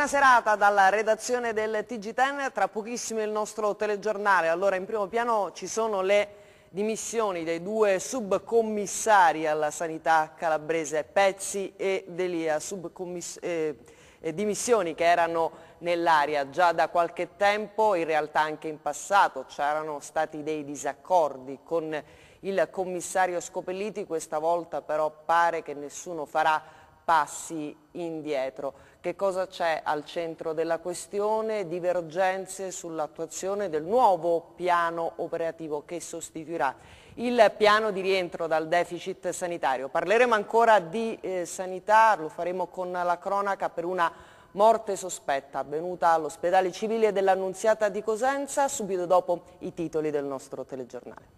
Buona serata dalla redazione del TG10, tra pochissimo il nostro telegiornale. Allora, in primo piano ci sono le dimissioni dei due subcommissari alla sanità calabrese, Pezzi e D'Elia, dimissioni che erano nell'aria già da qualche tempo, in realtà anche in passato c'erano stati dei disaccordi con il commissario Scopelliti, questa volta però pare che nessuno farà passi indietro. Che cosa c'è al centro della questione? Divergenze sull'attuazione del nuovo piano operativo che sostituirà il piano di rientro dal deficit sanitario. Parleremo ancora di sanità, lo faremo con la cronaca per una morte sospetta avvenuta all'ospedale civile dell'Annunziata di Cosenza, subito dopo i titoli del nostro telegiornale.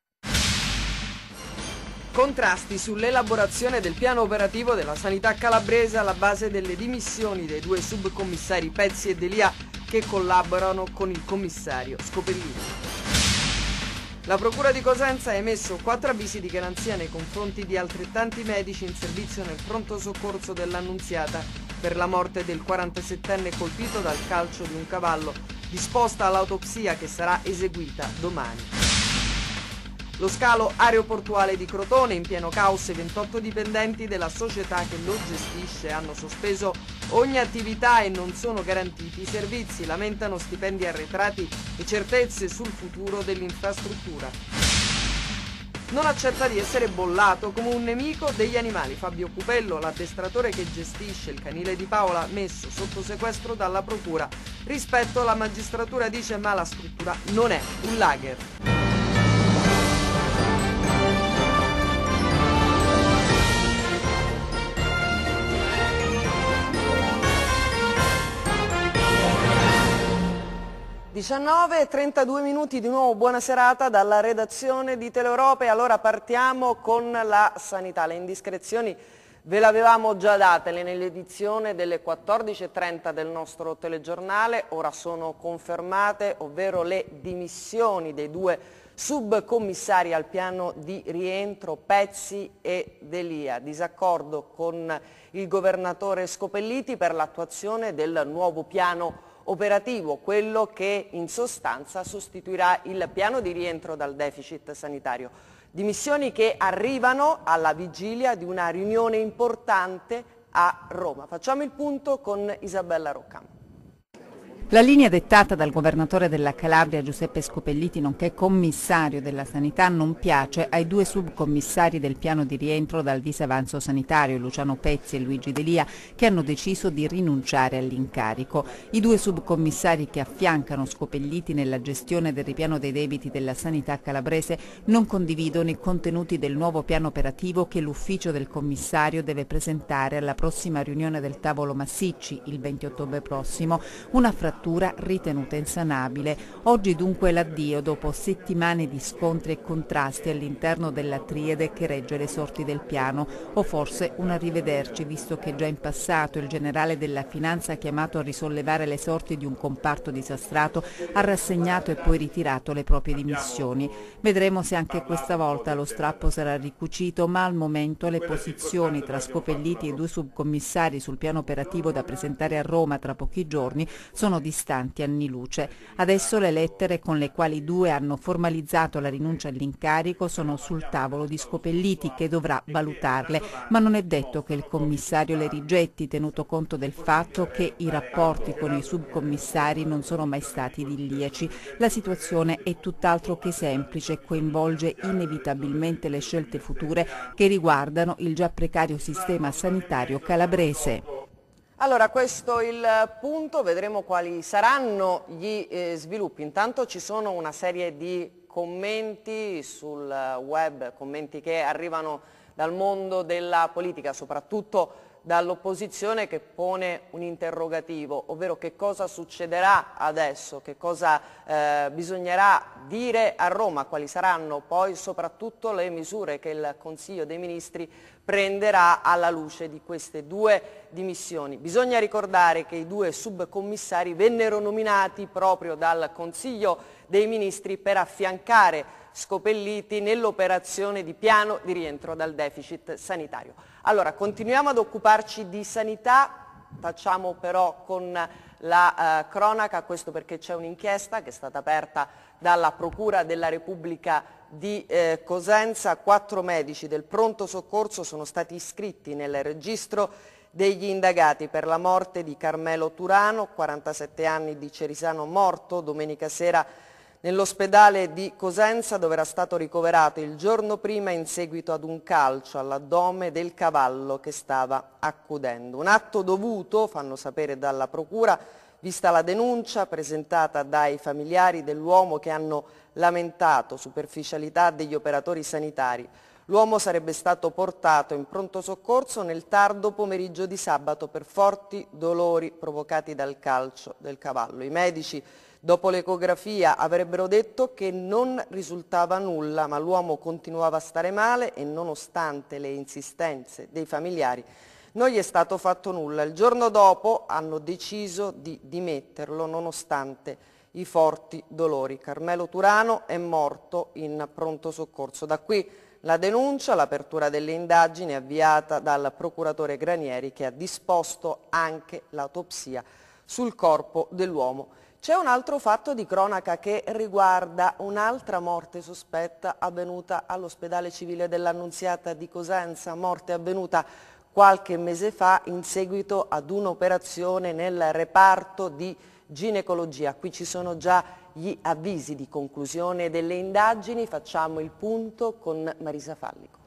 Contrasti sull'elaborazione del piano operativo della sanità calabrese alla base delle dimissioni dei due subcommissari Pezzi e D'Elia che collaborano con il commissario Scopelliti. La Procura di Cosenza ha emesso 4 avvisi di garanzia nei confronti di altrettanti medici in servizio nel pronto soccorso dell'Annunziata per la morte del 47enne colpito dal calcio di un cavallo, disposta l'autopsia che sarà eseguita domani. Lo scalo aeroportuale di Crotone in pieno caos e 28 dipendenti della società che lo gestisce hanno sospeso ogni attività e non sono garantiti i servizi, lamentano stipendi arretrati e certezze sul futuro dell'infrastruttura. Non accetta di essere bollato come un nemico degli animali. Fabio Cupello, l'addestratore che gestisce il canile di Paola, messo sotto sequestro dalla procura. Rispetto alla magistratura dice ma la struttura non è un lager. e 32 minuti, di nuovo buona serata dalla redazione di Teleeuropa. E allora partiamo con la sanità. Le indiscrezioni ve le avevamo già date nell'edizione delle 14:30 del nostro telegiornale, ora sono confermate, ovvero le dimissioni dei due subcommissari al piano di rientro Pezzi e D'Elia. Disaccordo con il governatore Scopelliti per l'attuazione del nuovo piano operativo, quello che in sostanza sostituirà il piano di rientro dal deficit sanitario. Dimissioni che arrivano alla vigilia di una riunione importante a Roma. Facciamo il punto con Isabella Roccam. La linea dettata dal governatore della Calabria Giuseppe Scopelliti, nonché commissario della sanità, non piace ai due subcommissari del piano di rientro dal disavanzo sanitario, Luciano Pezzi e Luigi D'Elia, che hanno deciso di rinunciare all'incarico. I due subcommissari che affiancano Scopelliti nella gestione del ripiano dei debiti della sanità calabrese non condividono i contenuti del nuovo piano operativo che l'ufficio del commissario deve presentare alla prossima riunione del tavolo Massicci, il 20 ottobre prossimo, una frattura ritenuta insanabile. Oggi dunque l'addio dopo settimane di scontri e contrasti all'interno della triade che regge le sorti del piano, o forse un arrivederci, visto che già in passato il generale della finanza, chiamato a risollevare le sorti di un comparto disastrato, ha rassegnato e poi ritirato le proprie dimissioni. Vedremo se anche questa volta lo strappo sarà ricucito, ma al momento le posizioni tra Scopelliti e i due subcommissari sul piano operativo da presentare a Roma tra pochi giorni sono distanti anni luce. Adesso le lettere con le quali i due hanno formalizzato la rinuncia all'incarico sono sul tavolo di Scopelliti, che dovrà valutarle, ma non è detto che il commissario le rigetti, tenuto conto del fatto che i rapporti con i subcommissari non sono mai stati idilliaci. La situazione è tutt'altro che semplice e coinvolge inevitabilmente le scelte future che riguardano il già precario sistema sanitario calabrese. Allora, questo è il punto, vedremo quali saranno gli sviluppi. Intanto ci sono una serie di commenti sul web, commenti che arrivano dal mondo della politica, soprattutto dall'opposizione, che pone un interrogativo, ovvero che cosa succederà adesso, che cosa bisognerà dire a Roma, quali saranno poi soprattutto le misure che il Consiglio dei Ministri prenderà alla luce di queste due dimissioni. Bisogna ricordare che i due subcommissari vennero nominati proprio dal Consiglio dei Ministri per affiancare Scopelliti nell'operazione di piano di rientro dal deficit sanitario. Allora, continuiamo ad occuparci di sanità Facciamo però con la cronaca, questo perché c'è un'inchiesta che è stata aperta dalla Procura della Repubblica di Cosenza. 4 medici del pronto soccorso sono stati iscritti nel registro degli indagati per la morte di Carmelo Turano, 47 anni, di Cerisano, morto domenica sera nell'ospedale di Cosenza, dove era stato ricoverato il giorno prima in seguito ad un calcio all'addome del cavallo che stava accudendo. Un atto dovuto, fanno sapere dalla Procura, vista la denuncia presentata dai familiari dell'uomo che hanno lamentato superficialità degli operatori sanitari. L'uomo sarebbe stato portato in pronto soccorso nel tardo pomeriggio di sabato per forti dolori provocati dal calcio del cavallo. I medici, dopo l'ecografia, avrebbero detto che non risultava nulla, ma l'uomo continuava a stare male e nonostante le insistenze dei familiari non gli è stato fatto nulla. Il giorno dopo hanno deciso di dimetterlo nonostante i forti dolori. Carmelo Turano è morto in pronto soccorso. Da qui la denuncia, l'apertura delle indagini avviata dal procuratore Granieri, che ha disposto anche l'autopsia sul corpo dell'uomo. C'è un altro fatto di cronaca che riguarda un'altra morte sospetta avvenuta all'ospedale civile dell'Annunziata di Cosenza, morte avvenuta qualche mese fa in seguito ad un'operazione nel reparto di ginecologia. Qui ci sono già gli avvisi di conclusione delle indagini, facciamo il punto con Marisa Fallico.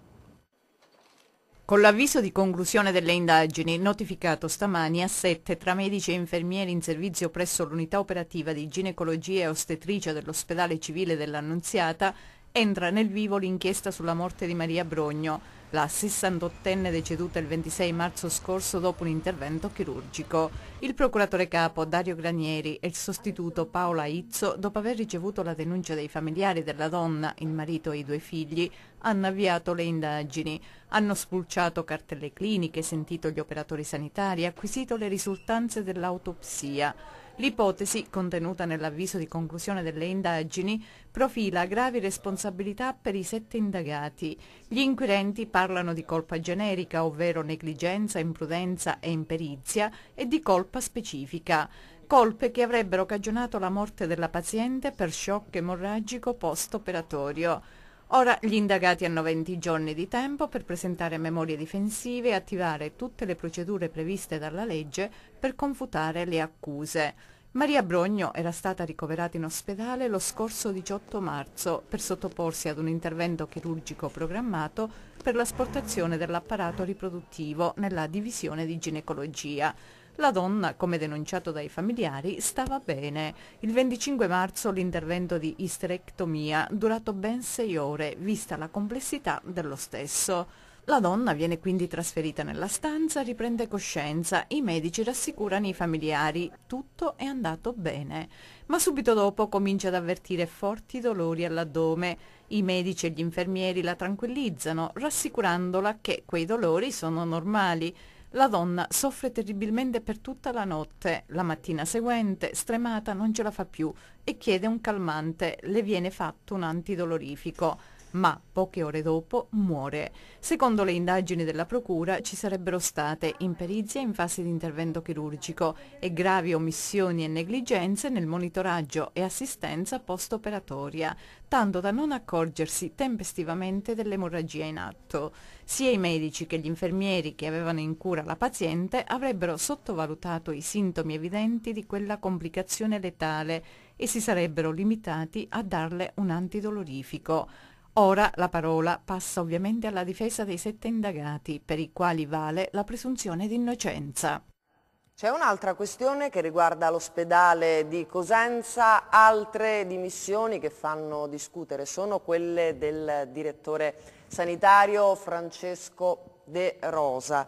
Con l'avviso di conclusione delle indagini, notificato stamani a 7 tra medici e infermieri in servizio presso l'unità operativa di ginecologia e ostetricia dell'ospedale civile dell'Annunziata, entra nel vivo l'inchiesta sulla morte di Maria Brogno, la 68enne deceduta il 26 marzo scorso dopo un intervento chirurgico. Il procuratore capo Dario Granieri e il sostituto Paola Izzo, dopo aver ricevuto la denuncia dei familiari della donna, il marito e i 2 figli, hanno avviato le indagini. Hanno spulciato cartelle cliniche, sentito gli operatori sanitari e acquisito le risultanze dell'autopsia. L'ipotesi, contenuta nell'avviso di conclusione delle indagini, profila gravi responsabilità per i 7 indagati. Gli inquirenti parlano di colpa generica, ovvero negligenza, imprudenza e imperizia, e di colpa specifica. Colpe che avrebbero cagionato la morte della paziente per shock emorragico post-operatorio. Ora gli indagati hanno 20 giorni di tempo per presentare memorie difensive e attivare tutte le procedure previste dalla legge per confutare le accuse. Maria Brogno era stata ricoverata in ospedale lo scorso 18 marzo per sottoporsi ad un intervento chirurgico programmato per l'asportazione dell'apparato riproduttivo nella divisione di ginecologia. La donna, come denunciato dai familiari, stava bene. Il 25 marzo l'intervento di isterectomia, durato ben 6 ore, vista la complessità dello stesso. La donna viene quindi trasferita nella stanza, riprende coscienza, i medici rassicurano i familiari, tutto è andato bene. Ma subito dopo comincia ad avvertire forti dolori all'addome. I medici e gli infermieri la tranquillizzano, rassicurandola che quei dolori sono normali. La donna soffre terribilmente per tutta la notte. La mattina seguente, stremata, non ce la fa più e chiede un calmante. Le viene fatto un antidolorifico, ma poche ore dopo muore. Secondo le indagini della procura ci sarebbero state imperizia in fase di intervento chirurgico e gravi omissioni e negligenze nel monitoraggio e assistenza post-operatoria, tanto da non accorgersi tempestivamente dell'emorragia in atto. Sia i medici che gli infermieri che avevano in cura la paziente avrebbero sottovalutato i sintomi evidenti di quella complicazione letale e si sarebbero limitati a darle un antidolorifico. Ora la parola passa ovviamente alla difesa dei 7 indagati, per i quali vale la presunzione di innocenza. C'è un'altra questione che riguarda l'ospedale di Cosenza, altre dimissioni che fanno discutere sono quelle del direttore sanitario Francesco De Rosa,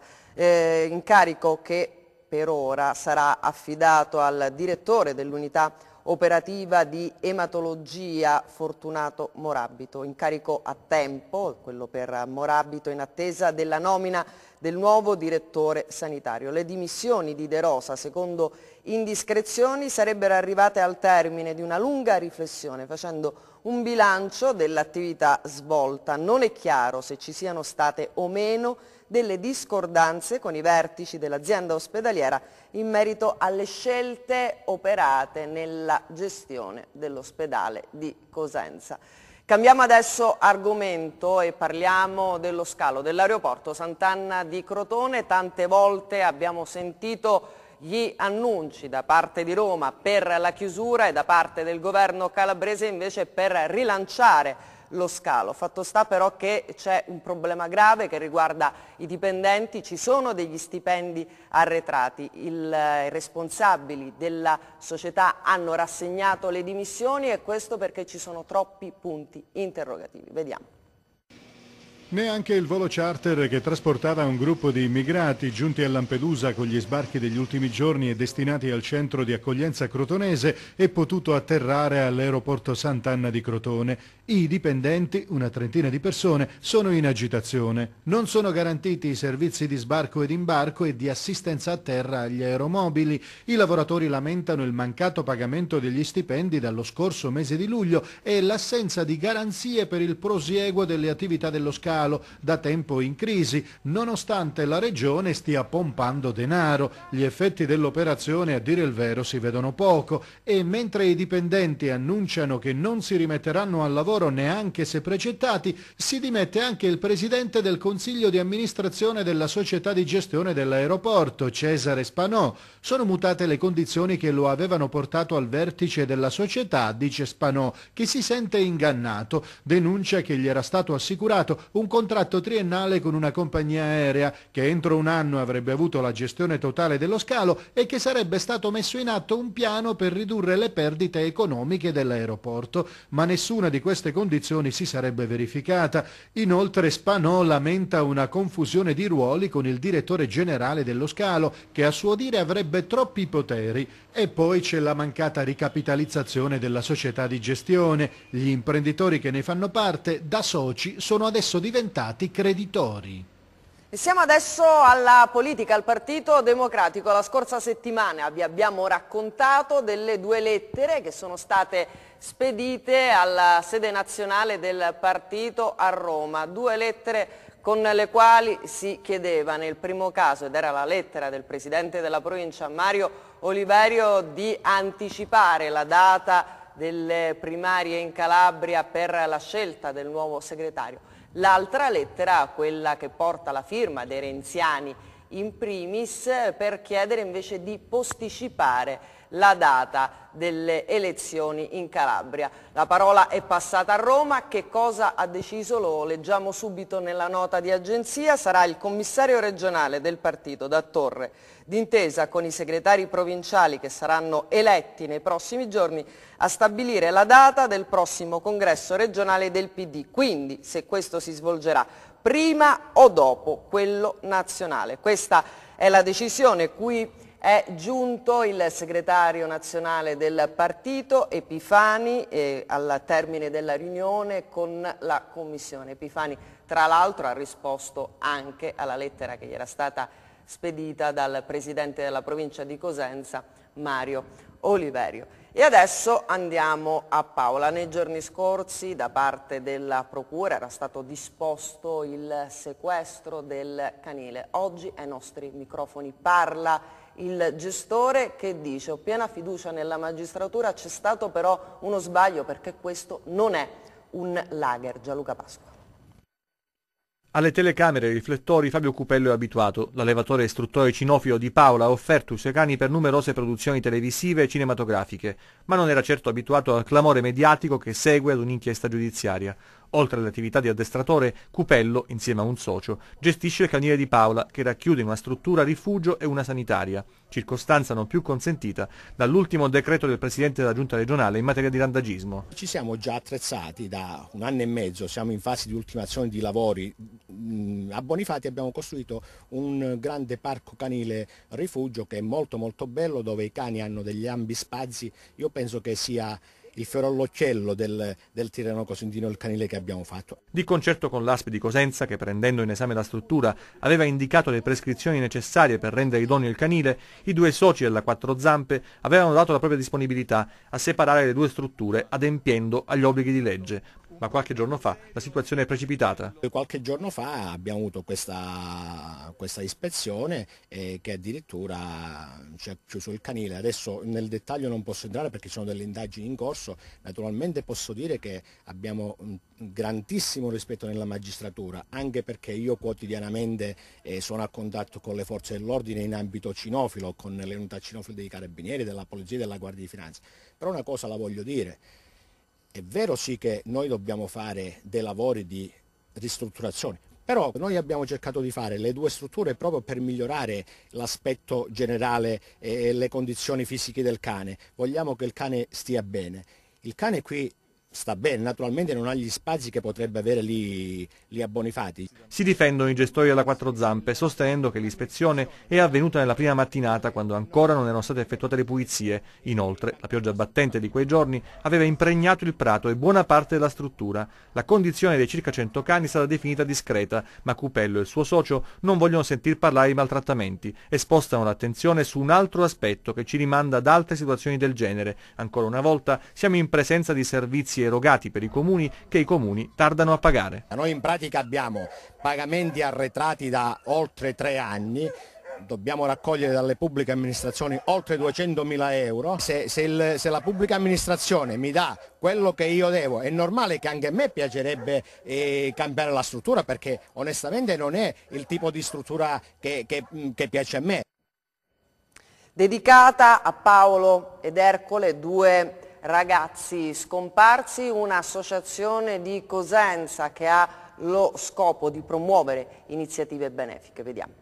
incarico che per ora sarà affidato al direttore dell'unità operativa di ematologia Fortunato Morabito, incarico a tempo, quello per Morabito, in attesa della nomina del nuovo direttore sanitario. Le dimissioni di De Rosa, secondo indiscrezioni, sarebbero arrivate al termine di una lunga riflessione, facendo un bilancio dell'attività svolta. Non è chiaro se ci siano state o meno delle discordanze con i vertici dell'azienda ospedaliera in merito alle scelte operate nella gestione dell'ospedale di Cosenza. Cambiamo adesso argomento e parliamo dello scalo dell'aeroporto Sant'Anna di Crotone. Tante volte abbiamo sentito gli annunci da parte di Roma per la chiusura e da parte del governo calabrese invece per rilanciare lo scalo. Fatto sta però che c'è un problema grave che riguarda i dipendenti, ci sono degli stipendi arretrati, i responsabili della società hanno rassegnato le dimissioni e questo perché ci sono troppi punti interrogativi. Vediamo. Neanche il volo charter che trasportava un gruppo di immigrati giunti a Lampedusa con gli sbarchi degli ultimi giorni e destinati al centro di accoglienza crotonese è potuto atterrare all'aeroporto Sant'Anna di Crotone. I dipendenti, una trentina di persone, sono in agitazione. Non sono garantiti i servizi di sbarco ed imbarco e di assistenza a terra agli aeromobili. I lavoratori lamentano il mancato pagamento degli stipendi dallo scorso mese di luglio e l'assenza di garanzie per il prosieguo delle attività dello scalo, da tempo in crisi, nonostante la regione stia pompando denaro. Gli effetti dell'operazione, a dire il vero, si vedono poco e mentre i dipendenti annunciano che non si rimetteranno al lavoro neanche se precettati, si dimette anche il presidente del consiglio di amministrazione della società di gestione dell'aeroporto, Cesare Spanò. Sono mutate le condizioni che lo avevano portato al vertice della società, dice Spanò, che si sente ingannato. Denuncia che gli era stato assicurato un contratto triennale con una compagnia aerea che entro un anno avrebbe avuto la gestione totale dello scalo e che sarebbe stato messo in atto un piano per ridurre le perdite economiche dell'aeroporto, ma nessuna di queste condizioni si sarebbe verificata. Inoltre Spanò lamenta una confusione di ruoli con il direttore generale dello scalo, che a suo dire avrebbe troppi poteri. E poi c'è la mancata ricapitalizzazione della società di gestione. Gli imprenditori che ne fanno parte, da soci, sono adesso diventati creditori. E siamo adesso alla politica, al Partito Democratico. La scorsa settimana vi abbiamo raccontato delle 2 lettere che sono state spedite alla sede nazionale del partito a Roma. 2 lettere con le quali si chiedeva nel primo caso, ed era la lettera del presidente della provincia Mario Oliverio, di anticipare la data delle primarie in Calabria per la scelta del nuovo segretario. L'altra lettera, quella che porta la firma dei renziani in primis, per chiedere invece di posticipare la data delle elezioni in Calabria. La parola è passata a Roma. Che cosa ha deciso? Lo leggiamo subito nella nota di agenzia. Sarà il commissario regionale del partito da Torre, d'intesa con i segretari provinciali che saranno eletti nei prossimi giorni, a stabilire la data del prossimo congresso regionale del PD, quindi se questo si svolgerà prima o dopo quello nazionale. Questa è la decisione cui è giunto il segretario nazionale del partito Epifani al termine della riunione con la commissione. Epifani tra l'altro ha risposto anche alla lettera che gli era stata spedita dal presidente della provincia di Cosenza Mario Oliverio. E adesso andiamo a Paola. Nei giorni scorsi da parte della procura era stato disposto il sequestro del canile. Oggi ai nostri microfoni parla il gestore che dice: ho piena fiducia nella magistratura, c'è stato però uno sbaglio perché questo non è un lager. Gianluca Pasqua. Alle telecamere e ai riflettori Fabio Cupello è abituato. L'allevatore e istruttore cinofilo di Paola ha offerto i suoi cani per numerose produzioni televisive e cinematografiche, ma non era certo abituato al clamore mediatico che segue ad un'inchiesta giudiziaria. Oltre alle attività di addestratore, Cupello, insieme a un socio, gestisce il canile di Paola, che racchiude in una struttura rifugio e una sanitaria, circostanza non più consentita dall'ultimo decreto del Presidente della Giunta regionale in materia di randagismo. Ci siamo già attrezzati da 1 anno e mezzo, siamo in fase di ultimazione di lavori. A Bonifati abbiamo costruito un grande parco canile rifugio che è molto bello, dove i cani hanno degli ambi spazi. Io penso che sia il fiore all'occhiello del Tirreno Cosentino, il canile che abbiamo fatto. Di concerto con l'ASP di Cosenza, che prendendo in esame la struttura aveva indicato le prescrizioni necessarie per rendere idoneo il canile, i 2 soci della Quattro Zampe avevano dato la propria disponibilità a separare le 2 strutture adempiendo agli obblighi di legge. ma qualche giorno fa la situazione è precipitata. Qualche giorno fa abbiamo avuto questa ispezione che addirittura ci ha chiuso il canile. Adesso nel dettaglio non posso entrare perché ci sono delle indagini in corso. Naturalmente posso dire che abbiamo un grandissimo rispetto nella magistratura, anche perché io quotidianamente sono a contatto con le forze dell'ordine in ambito cinofilo, con le unità cinofile dei carabinieri, della polizia e della Guardia di Finanza. Però una cosa la voglio dire. È vero sì che noi dobbiamo fare dei lavori di ristrutturazione, però noi abbiamo cercato di fare le due strutture proprio per migliorare l'aspetto generale e le condizioni fisiche del cane. Vogliamo che il cane stia bene. Il cane qui sta bene, naturalmente non ha gli spazi che potrebbe avere lì a Bonifati. Si difendono i gestori della Quattro Zampe sostenendo che l'ispezione è avvenuta nella prima mattinata quando ancora non erano state effettuate le pulizie. Inoltre la pioggia battente di quei giorni aveva impregnato il prato e buona parte della struttura. La condizione dei circa 100 cani è stata definita discreta, ma Cupello e il suo socio non vogliono sentir parlare di maltrattamenti e spostano l'attenzione su un altro aspetto che ci rimanda ad altre situazioni del genere. Ancora una volta siamo in presenza di servizi erogati per i comuni che i comuni tardano a pagare. Noi in pratica abbiamo pagamenti arretrati da oltre 3 anni, dobbiamo raccogliere dalle pubbliche amministrazioni oltre 200.000 euro. Se la pubblica amministrazione mi dà quello che io devo, è normale che anche a me piacerebbe cambiare la struttura, perché onestamente non è il tipo di struttura che piace a me. Dedicata a Paolo ed Ercole, 2 ragazzi scomparsi, un'associazione di Cosenza che ha lo scopo di promuovere iniziative benefiche. Vediamo.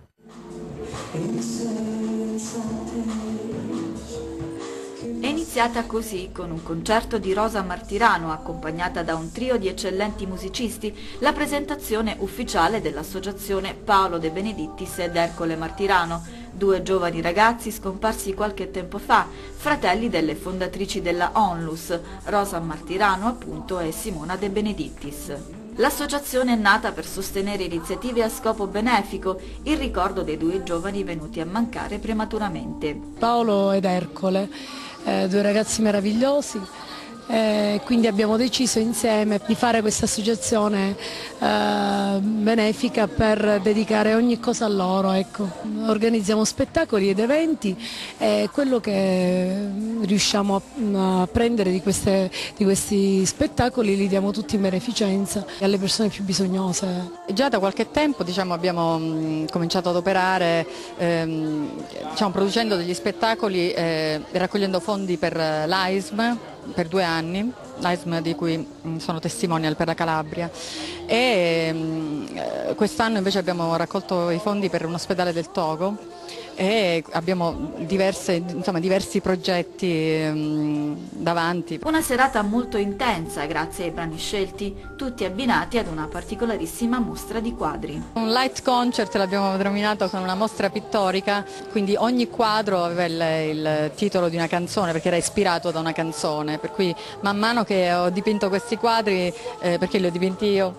È iniziata così, con un concerto di Rosa Martirano, accompagnata da un trio di eccellenti musicisti, la presentazione ufficiale dell'associazione Paolo De Benedittis ed Ercole Martirano, 2 giovani ragazzi scomparsi qualche tempo fa, fratelli delle fondatrici della Onlus, Rosa Martirano appunto e Simona De Benedittis. L'associazione è nata per sostenere iniziative a scopo benefico, in ricordo dei 2 giovani venuti a mancare prematuramente. Paolo ed Ercole, 2 ragazzi meravigliosi, quindi abbiamo deciso insieme di fare questa associazione benefica per dedicare ogni cosa a loro. Ecco. Organizziamo spettacoli ed eventi e quello che riusciamo a prendere di questi spettacoli li diamo tutti in beneficenza alle persone più bisognose. Già da qualche tempo abbiamo cominciato ad operare producendo degli spettacoli e raccogliendo fondi per l'AISM per 2 anni, l'AISM di cui sono testimonial per la Calabria, e quest'anno invece abbiamo raccolto i fondi per un ospedale del Togo e abbiamo diversi progetti davanti. Una serata molto intensa grazie ai brani scelti, tutti abbinati ad una particolarissima mostra di quadri. Un light concert l'abbiamo denominato con una mostra pittorica, quindi ogni quadro aveva il titolo di una canzone perché era ispirato da una canzone, per cui man mano che ho dipinto questi quadri, perché li ho dipinti io,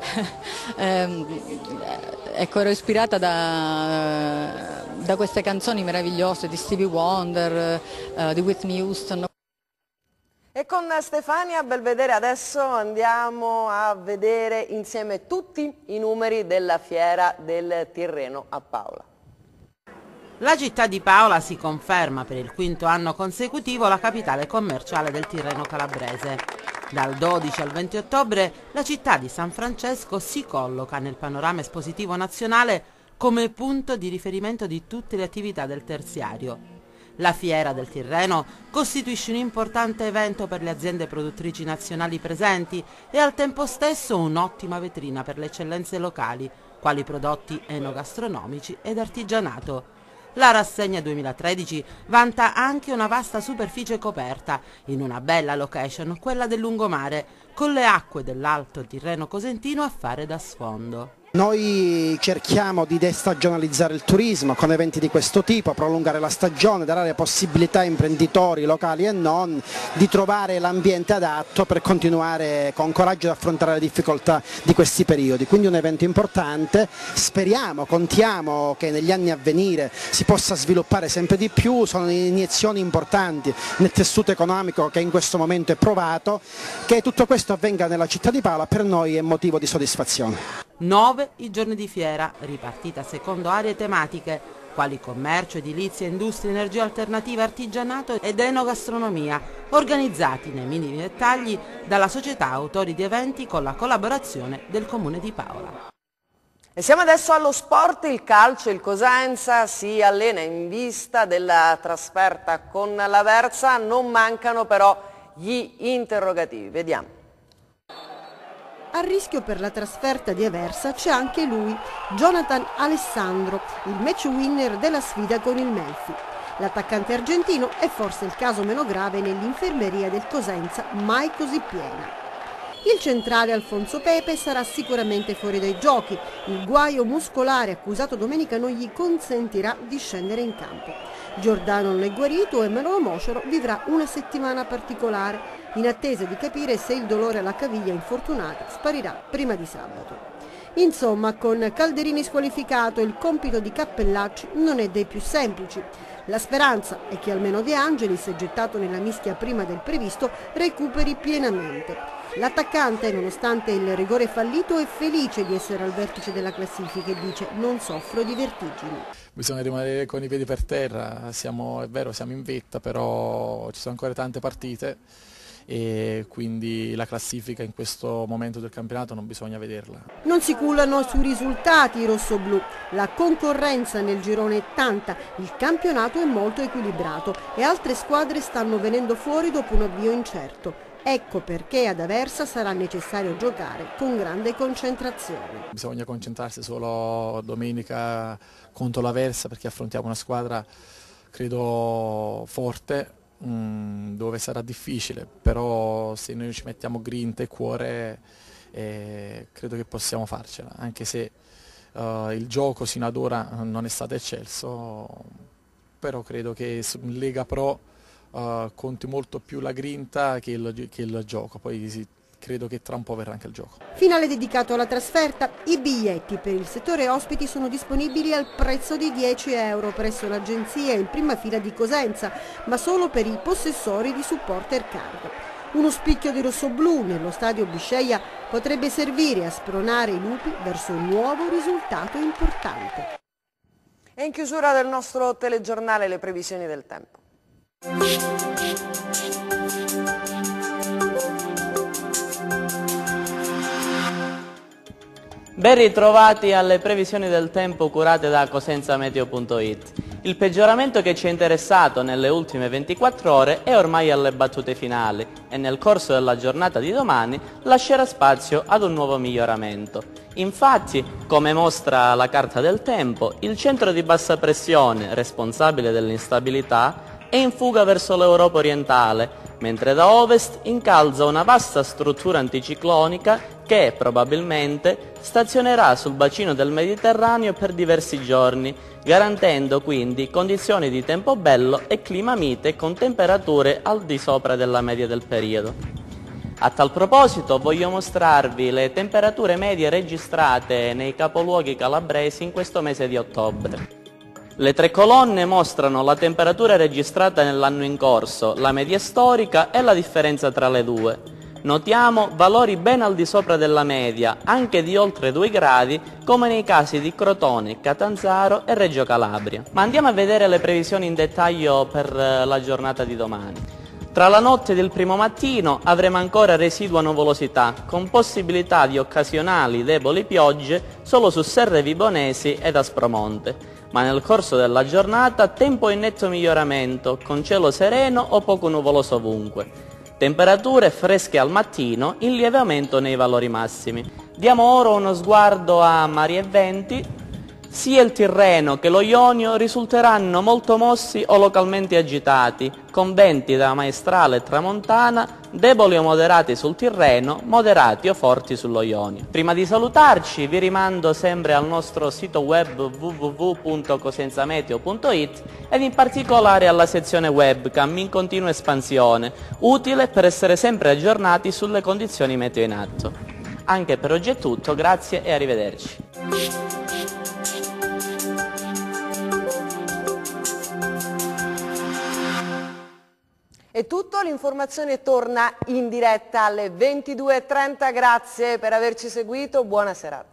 ecco, ero ispirata da queste canzoni meravigliose di Stevie Wonder, di Whitney Houston. E con Stefania Belvedere adesso andiamo a vedere insieme tutti i numeri della Fiera del Tirreno a Paola. La città di Paola si conferma per il 5º anno consecutivo la capitale commerciale del Tirreno calabrese. Dal 12 al 20 ottobre la città di San Francesco si colloca nel panorama espositivo nazionale come punto di riferimento di tutte le attività del terziario. La Fiera del Tirreno costituisce un importante evento per le aziende produttrici nazionali presenti e al tempo stesso un'ottima vetrina per le eccellenze locali, quali prodotti enogastronomici ed artigianato. La rassegna 2013 vanta anche una vasta superficie coperta, in una bella location, quella del lungomare, con le acque dell'Alto Tirreno Cosentino a fare da sfondo. Noi cerchiamo di destagionalizzare il turismo con eventi di questo tipo, prolungare la stagione, dare possibilità a imprenditori locali e non di trovare l'ambiente adatto per continuare con coraggio ad affrontare le difficoltà di questi periodi. Quindi un evento importante, speriamo, contiamo che negli anni a venire si possa sviluppare sempre di più, sono iniezioni importanti nel tessuto economico che in questo momento è provato, che tutto questo avvenga nella città di Paola per noi è motivo di soddisfazione. 9 i giorni di fiera, ripartita secondo aree tematiche, quali commercio, edilizia, industria, energia alternativa, artigianato ed enogastronomia, organizzati nei minimi dettagli dalla società autori di eventi con la collaborazione del Comune di Paola. E siamo adesso allo sport, il calcio, il Cosenza si allena in vista della trasferta con l'Aversa, non mancano però gli interrogativi, vediamo. A rischio per la trasferta di Aversa c'è anche lui, Jonathan Alessandro, il match winner della sfida con il Melfi. L'attaccante argentino è forse il caso meno grave nell'infermeria del Cosenza, mai così piena. Il centrale Alfonso Pepe sarà sicuramente fuori dai giochi, il guaio muscolare accusato domenica non gli consentirà di scendere in campo. Giordano non è guarito e Manolo Moscioro vivrà una settimana particolare, in attesa di capire se il dolore alla caviglia infortunata sparirà prima di sabato. Insomma, con Calderini squalificato il compito di Cappellacci non è dei più semplici. La speranza è che almeno De Angelis, gettato nella mischia prima del previsto, recuperi pienamente. L'attaccante, nonostante il rigore fallito, è felice di essere al vertice della classifica e dice: non soffro di vertigini. Bisogna rimanere con i piedi per terra, è vero, siamo in vetta, però ci sono ancora tante partite e quindi la classifica in questo momento del campionato non bisogna vederla. Non si cullano sui risultati i rossoblù, la concorrenza nel girone è tanta, il campionato è molto equilibrato e altre squadre stanno venendo fuori dopo un avvio incerto. Ecco perché ad Aversa sarà necessario giocare con grande concentrazione. Bisogna concentrarsi solo domenica contro l'Aversa perché affrontiamo una squadra credo forte, dove sarà difficile, però se noi ci mettiamo grinta e cuore credo che possiamo farcela, anche se il gioco sino ad ora non è stato eccelso, però credo che in Lega Pro conti molto più la grinta che il gioco, poi credo che tra un po' verrà anche il gioco. Finale dedicato alla trasferta, i biglietti per il settore ospiti sono disponibili al prezzo di €10 presso l'agenzia in prima fila di Cosenza, ma solo per i possessori di supporter card. Uno spicchio di rossoblù nello stadio Bisceglia potrebbe servire a spronare i lupi verso un nuovo risultato importante. E in chiusura del nostro telegiornale le previsioni del tempo. Ben ritrovati alle previsioni del tempo curate da cosenzameteo.it. Il peggioramento che ci è interessato nelle ultime 24 ore è ormai alle battute finali e nel corso della giornata di domani lascerà spazio ad un nuovo miglioramento. Infatti, come mostra la carta del tempo, il centro di bassa pressione, responsabile dell'instabilità, è in fuga verso l'Europa orientale, mentre da ovest incalza una vasta struttura anticiclonica che probabilmente stazionerà sul bacino del Mediterraneo per diversi giorni, garantendo quindi condizioni di tempo bello e clima mite con temperature al di sopra della media del periodo. A tal proposito voglio mostrarvi le temperature medie registrate nei capoluoghi calabresi in questo mese di ottobre. Le tre colonne mostrano la temperatura registrata nell'anno in corso, la media storica e la differenza tra le due. Notiamo valori ben al di sopra della media, anche di oltre 2 gradi, come nei casi di Crotone, Catanzaro e Reggio Calabria. Ma andiamo a vedere le previsioni in dettaglio per la giornata di domani. Tra la notte del primo mattino avremo ancora residua nuvolosità, con possibilità di occasionali deboli piogge solo su Serre Vibonesi ed Aspromonte. Ma nel corso della giornata tempo in netto miglioramento, con cielo sereno o poco nuvoloso ovunque. Temperature fresche al mattino, in lieve aumento nei valori massimi. Diamo ora uno sguardo a mari e venti. Sia il Tirreno che lo Ionio risulteranno molto mossi o localmente agitati, con venti da maestrale e tramontana deboli o moderati sul Tirreno, moderati o forti sullo Ionio. Prima di salutarci vi rimando sempre al nostro sito web www.cosenzameteo.it ed in particolare alla sezione webcam in continua espansione, utile per essere sempre aggiornati sulle condizioni meteo in atto. Anche per oggi è tutto, grazie e arrivederci. È tutto, l'informazione torna in diretta alle 22:30, grazie per averci seguito, buona serata.